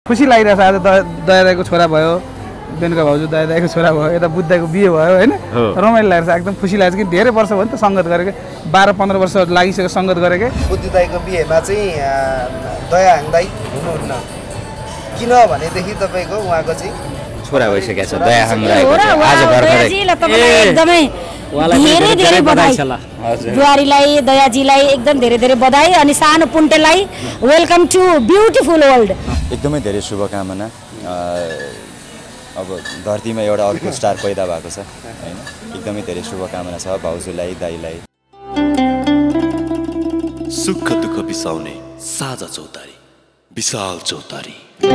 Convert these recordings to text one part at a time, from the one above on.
खुसी लागिरहेछ आज दया दाइको छोरा भयो बेनुका भाउजू दया दाइको छोरा भयो यता बुद्ध दाइको बिहे भयो हैन रमाइलो लागिरहेछ एकदम खुसी लागेछ कि धेरै वर्ष भयो नि त संगत गरेको 12-15 वर्ष लागिसक्यो संगत गरेको बुद्ध दाइको बिहेमा चाहिँ दया हाङ दाइ हुनुहुन्न किन भनेदेखि तपाईको उहाँको चाहिँ छोरा भइसकेको छ दया हाङ राईको आज भर्खरै एकदमै धेरै धेरै बधाई जुवारीलाई दयाजीलाई एकदम धेरै धेरै बधाई अनि सानो पुन्टेलाई वेलकम टु ब्युटिफुल वर्ल्ड एकदमै धेरै शुभकामना अब धरतीमा एउटा अर्को स्टार पैदा भएको छ हैन एकदमै धेरै शुभकामना छ भाउजूलाई दाइलाई सुख दुःख बिसाउने साझा चौतारी विशाल चौतारी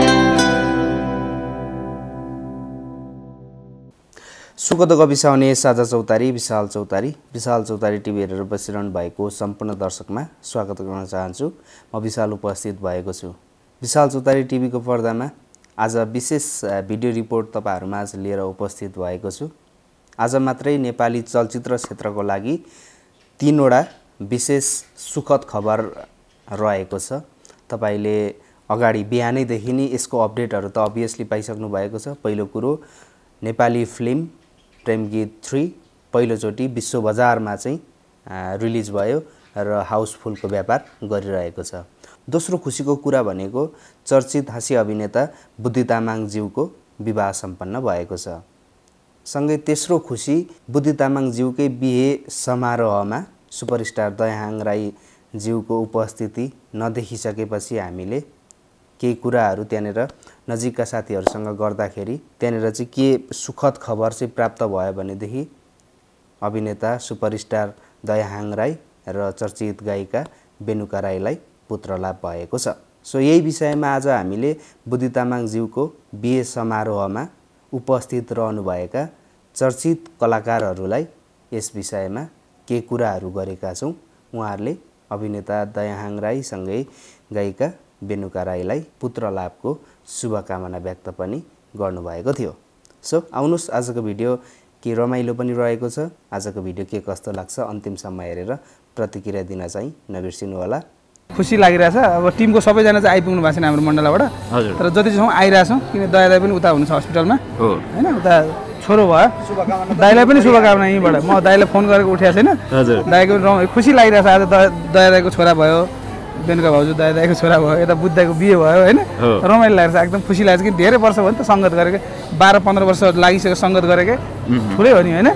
सुख दुःख बिसाउने साझा चौतारी विशाल चौतारी टिभी हेरेर बसिरहनु भएको सम्पूर्ण दर्शकमा स्वागत गर्न चाहन्छु म विशाल उपस्थित भएको छु विशाल चौतारी टिभीको पर्दामा आज विशेष भिडियो रिपोर्ट तपाईहरुमा आज लिएर उपस्थित भएको छु आज मात्रै नेपाली चलचित्र क्षेत्रको लागि 3 वटा विशेष सुखद खबर रहेको छ तपाईले अगाडि बिहानैदेखि नै यसको अपडेटहरु त अभियसली पाइसक्नु भएको छ पहिलो कुरो नेपाली फिल्म प्रेम गीत 3 पहिलो चोटी विश्व बजारमा चाहिँ रिलिज भयो र हाउसफुलको व्यापार गरिरहेको छ दोस्रो खुशीको कुरा भनेको चर्चित हाँसी अभिनेता बुद्धि तामाङ ज्यूको विवाह सम्पन्न भएको छ सँगै तेस्रो खुशी बुद्धि तामाङ ज्यूकै बिहे समारोहमा सुपरस्टार दया हाङ राई ज्यूको उपस्थिति नदेखिसकेपछि हामीले केही कुराहरु त्यनेर नजिकका साथीहरुसँग गर्दाखेरि त्यनेर चाहिँ के सुखद खबर चाहिँ प्राप्त भयो भनेदेखि अभिनेता सुपरस्टार दया हाङ राई र चर्चित गायिका बेनुका राईलाई पुत्र लाभ भएको छ सो यही विषयमा आज हामीले बुद्धि तामाङ ज्यूको बिहे समारोहमा उपस्थित रहनुभएका चर्चित कलाकारहरूलाई यस विषयमा के कुराहरु गरेका छौं उहाँहरूले अभिनेता दया हाङ राई सँगै गायिका बेनुका राईलाई पुत्र लाभको शुभकामना व्यक्त पनि गर्नुभएको थियो सो आउनुस् आजको भिडियो के रमाइलो पनि रहेको छ आजको भिडियो के कस्तो लाग्छ अन्तिमसम्म हेरेर प्रतिक्रिया दिन चाहिँ नबिर्सिनु होला खुसी लागिरहेछ अब टिमको सबैजना चाहिँ आइपुग्नु भएको छैन हाम्रो मण्डलबाट तर जति छौं आइरहेछौं किन दया दाइ पनि उता हुनुहुन्छ हस्पिटलमा हैन उता छोरो भयो शुभकामना दाइलाई पनि शुभकामना यहीबाट म दाइलाई फोन गरेको उठेको छैन दाइको खुसी लागिरहेछ आज दया दाइको छोरा भयो बेनुका भाउजू दया दाइको छोरा भयो यता बुद्ध दाइको बिहे भयो हैन रमाइलो लागेछ एकदम खुसी लागेछ कि धेरै वर्ष भयो नि त संगत गरेको 12-15 वर्ष लागिसक्यो संगत गरेको ठुलै हो नि हैन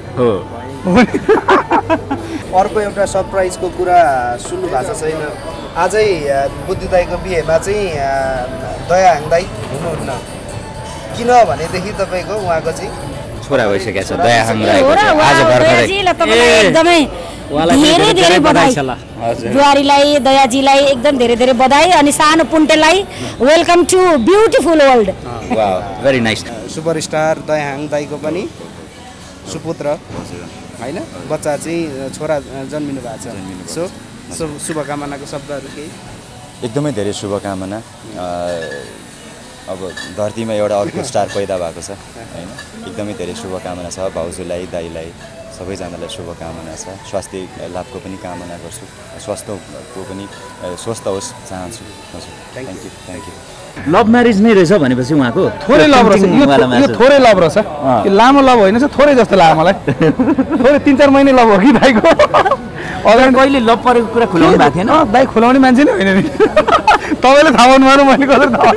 अर्को एउटा सरप्राइजको कुरा सुन्नु भएको छैन आजै बुद्धि दाइको बिहेमा चाहिँ दया हाङ दाइ हुनुहुन्न किन भनेदेखि तपाईको उहाँको चाहिँ छोरा भइसकेको छ दया हाङ राईको आज भर्खरै एकदमै धेरै धेरै बधाई जुवारीलाई दयाजीलाई एकदम धेरै धेरै बधाई अनि सानो पुन्टेलाई welcome to beautiful world wow very nice superstar Dayahang दाइको पनि सुपुत्र हैन बच्चा चाहिँ छोरा जन्मिनु भएको छ सो शुभकामनाको शब्दहरु केही एकदमै धेरै शुभकामना अब धरतीमा एउटा अर्को स्टार पैदा भएको छ हैन एकदमै धेरै शुभकामना छ भाउजूलाई दाइलाई सबैजनालाई शुभकामना छ स्वास्थ्य लाभको पनि कामना गर्छु स्वास्थ्यको पनि स्वस्थ होस् चाहन्छु हजुर थ्यांक यू लभ म्यारेज नै रहेछ भनेपछि उहाँको थोरै लभ रहेछ यो थोरै लभ रहेछ यो लामो लभ होइन थोरै जस्तो लाग्यो मलाई थोरै 3-4 महिने लभ हो कि दाइको अगाडि कहिले लभ परेको कुरा खुलाउनु भएको थिएन दाइ खुलाउने मान्छे नै होइन नि तपाईले थाहा पाउनु भएन मैले कसरी थाहा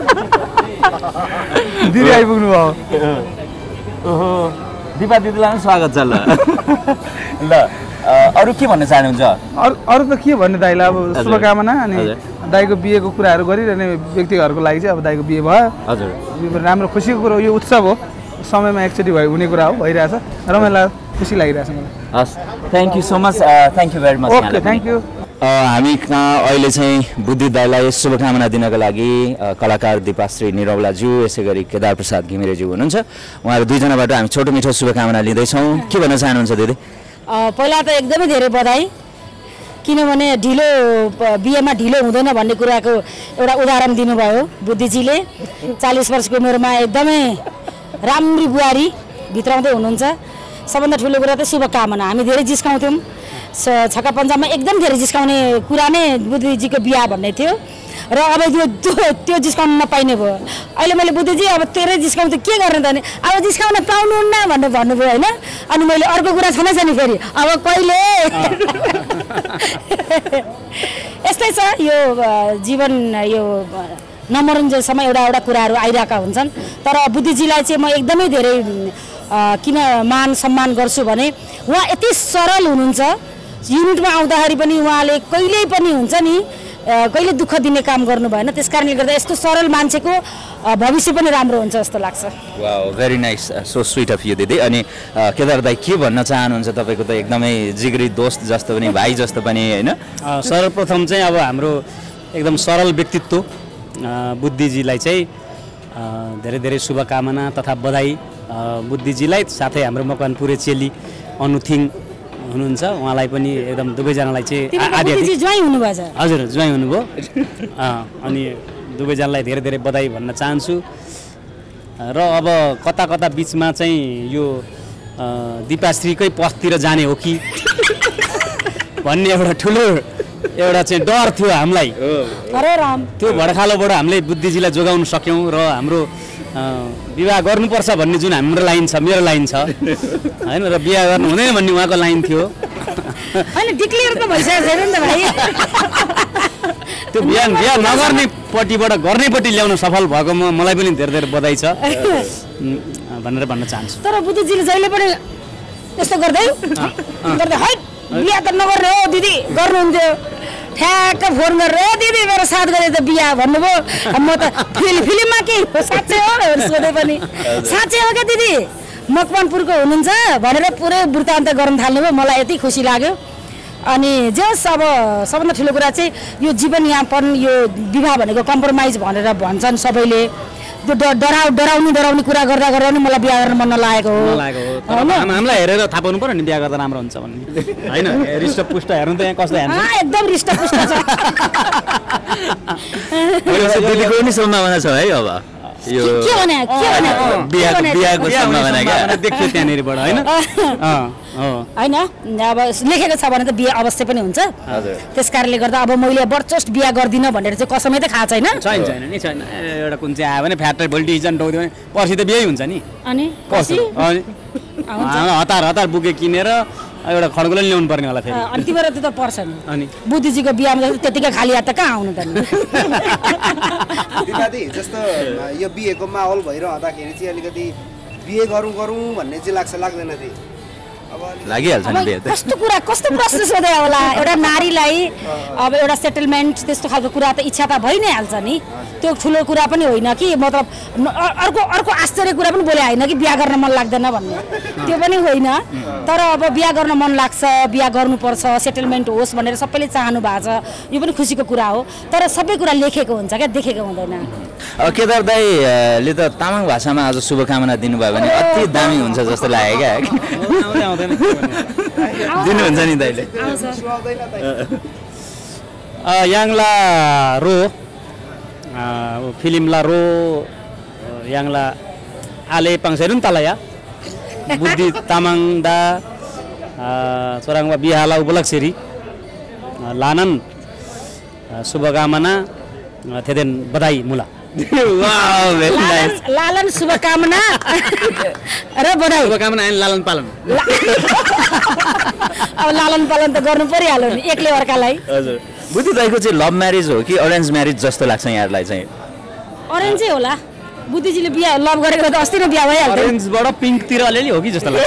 दिदी आइपुग्नु भयो ओहो दिपा दिदीलाई स्वागत छ ल अरु के भन्न चाहनुहुन्छ अरु त के भन्ने दाइलाई अब शुभकामना अनि दाइको बिहेको कुराहरु गरिरहने व्यक्तिहरुको लागि चाहिँ अब दाइको बिहे भयो हजुर राम्रो खुसीको कुरा यो उत्सव हो समयमा एकचोटी हुने कुरा हो भइरहेछ रमाइलो खुसी लागिरहेछ मलाई हस् thank you so much thank you very much okay thank you हामी अहिले चाहिँ बुद्धि दाइलाई शुभकामना दिनको लागि कलाकार दीपाश्री निरौलाज्यू यसैगरी केदार प्रसाद घिमिरेज्यू हुनुहुन्छ उहाँहरु दुईजनाबाट हामी छोटो मिठो शुभकामना लिँदै छौं के भन्न चाहनुहुन्छ दिदी पहिला त एकदमै धेरै बधाई किनभने ढिलो बिहेमा ढिलो हुँदैन भन्ने कुराको एउटा उदाहरण दिनुभयो बुद्धिजीले 40 वर्षको उमेरमा एकदमै राम्री बुहारी भित्राउँदै हुनुहुन्छ सबभन्दा ठुलो कुरा त शुभकामना हामी धेरै जिस्काउँथ्यौं छक्का पन्जामा एकदम धेरै जिस्काउने कुरा नै बुद्धिजीको बिहा भन्ने थियो र अब त्यो जिस्काउन नपाइने भयो। अहिले मैले बुद्धिजी अब तेरै जिस्काउनु त के गर्ने त नि, अब जिस्काउन पाउनुहुन्न भनेर भन्नुभयो होइन। अनि मैले अर्को कुरा छँदैछ नि फेरि अब कहिले यस्तै छ यो जीवन, यो नमरुन्जेलसम्म एउटा कुराहरू आइरहेका हुन्छन्। तर बुद्धिजीलाई चाहिँ म एकदमै धेरै किन मान सम्मान गर्छु भने उहाँ यति सरल हुनुहुन्छ। युनिटमा आउँदाखेरि पनि उहाँले कहिल्यै पनि हुन्छ नि कहिले दुःख दिने काम गर्नु भएन। त्यस कारणले गर्दा यस्तो सरल मान्छेको भविष्य पनि राम्रो हुन्छ जस्तो लाग्छ। Wow, very nice, so sweet of you दिदी। अनि केदार दाई के भन्न चाहनुहुन्छ? तपाईँको त एकदमै जिगरी दोस्त जस्तो पनि, भाइ जस्तो पनि होइन। सर्वप्रथम चाहिँ अब हाम्रो एकदम सरल व्यक्तित्व बुद्धिजीलाई चाहिँ धेरै धेरै शुभकामना तथा बधाई। बुद्धिजीलाई साथै हाम्रो मकवानपुरे चेली अनुथिङ हुनुहुन्छ, उहाँलाई पनि एकदम दुवैजनालाई चाहिँ हजुर ज्वाइँ हुनुभयो। अनि दुवैजनालाई धेरै धेरै बधाई भन्न चाहन्छु। र अब कता कता बिचमा चाहिँ यो दिपाश्रीकै पथतिर जाने हो कि भन्ने एउटा ठुलो एउटा चाहिँ डर थियो हामीलाई। त्यो भडखालोबाट हामीले बुद्धिजीलाई जोगाउन सक्यौँ र हाम्रो विवाह गर्नुपर्छ भन्ने जुन हाम्रो लाइन छ, मेरो लाइन छ होइन, र बिहा गर्नु हुँदैन भन्ने उहाँको लाइन थियो। त्यो बिहा नगर्ने पट्टिबाट गर्नेपट्टि ल्याउन सफल भएको मलाई पनि धेरै धेरै बधाई छ भनेर भन्न चाहन्छु। तर बुद्धिजीले जहिले पनि त्यस्तो गर्दै बिहा त नगर्ने हो दिदी गर्नुहुन्थ्यो, ठ्याक्क फोन गरेर दिदी मेरो साथ गरे त बिहा भन्नुभयो। म त फिल्ममा के साँच्चै हो सोधे पनि साँच्चै हो क्या दिदी मकवानपुरको हुनुहुन्छ भनेर पुरै वृत्तान्त गर्न थाल्नुभयो। मलाई यति खुसी लाग्यो। अनि जस अब सबभन्दा ठुलो कुरा चाहिँ यो जीवनयापन, यो विवाह भनेको कम्प्रोमाइज भनेर भन्छन् सबैले। त्यो डराउने कुरा गर्दा नि मलाई बिहा गर्न मन नलागेको हो। हामीलाई हेरेर थाहा पाउनु पर्यो नि बिहा गर्दा राम्रो हुन्छ भन्ने होइन। रिष्टपुष्ट हेर्नु त यहाँ कस्तो हेर्नु एकदम रिष्टपुष्ट छ। दिदीको पनि सम्भावना छ है अब यो बिहाको सम्भावना देखियो त्यहाँनिरबाट होइन। होइन अब लेखेको छ भने त बिहा अवश्य पनि हुन्छ। त्यस कारणले गर्दा अब मैले बर्चस्ट बिहा गर्दिनँ भनेर चाहिँ कसमै त खाएको छैन। छैन नि छैन। एउटा कुन चाहिँ आयो भने फ्याक्ट्री भोल्टेज टोक्यो भने पर्सि त बिहे हुन्छ नि। अनि हतार बुके किनेर एउटा खड्गोले ल्याउनु पर्ने होला फेरि। अनि तिम्रो त पर्छ नि। अनि बुद्धिजीको बिहामा त्यतिकै खाली हात त कहाँ आउनु त नि। जस्तो यो बिहेको माहौल भइरहँदाखेरि चाहिँ अलिकति बिहे गरौँ भन्ने चाहिँ लाग्दैन थिए लागिहाल्छ नि बिहे त। कस्तो प्रश्न सोधे होला एउटा नारीलाई। अब एउटा सेटलमेन्ट त्यस्तो खालको कुरा त इच्छा त भइ नै हाल्छ नि। त्यो ठुलो कुरा पनि होइन कि मतलब अर्को आश्चर्य कुरा पनि बोले होइन कि बिहा गर्न मन लाग्दैन भन्ने, त्यो पनि होइन। तर अब बिहा गर्न मन लाग्छ, बिहा गर्नुपर्छ, सेटलमेन्ट होस् भनेर सबैले चाहनु भएको छ, यो पनि खुसीको कुरा हो। तर सबै कुरा लेखेको हुन्छ क्या, देखेको हुँदैन। केदार दाईले त तामाङ भाषामा आज शुभकामना दिनुभयो भने अति दामी हुन्छ जस्तो लाग्यो क्या। दिनुहुन्छ नि दाइले? याङला रो फिल्मला रो याङला आले पाङसेरुन तलया बुद्धि तामाङ दा चोराङवा बिहाला उपलक्ष्यरी लानन शुभकामना थेदेन बधाई मुला। लालन शुभकामना र बधाई। शुभकामना एन्ड लालन पालन। अब लालन पालन त गर्नु परिहाल्यो नि एकले अर्कालाई। हजुर, बुद्धि दाइको चाहिँ लभ म्यारेज हो कि अरेन्ज म्यारेज जस्तो लाग्छ यहाँहरूलाई चाहिँ? अरेन्जै होला। बुद्धिजीले बिहा लभ गरेको त अस्ति नै बिहा भइहाल्छ। अरेन्जबाट पिङ्कतिर अलिअलि हो कि जस्तो लाग्छ।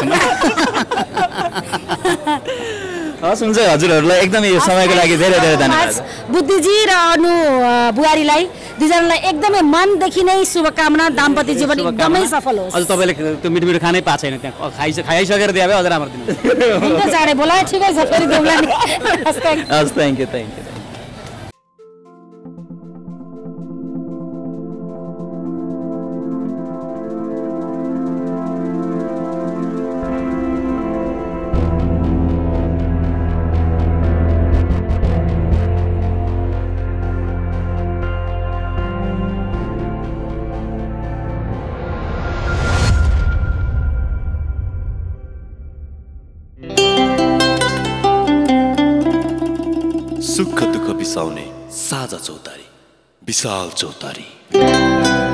हस् हुन्छ, हजुरहरूलाई एकदमै यो समयको लागि धेरै धेरै धन्यवाद। बुद्धिजी र अनु बुहारीलाई दुईजनालाई एकदमै मनदेखि नै शुभकामना। दाम्पत्य जीवन एकदमै सफल होस्। अझ तपाईँले त्यो मिठो मिठो खानै पाएको छैन, त्यहाँ खाइसकेर दिए भए अझ राम्रो दिनु हुन्छ। चाँडै बोला ठिकै छ फेरि देउला नि। हस्, थ्याङ्क यू। बिसाउने साझा चौतारी विशाल चौतारी।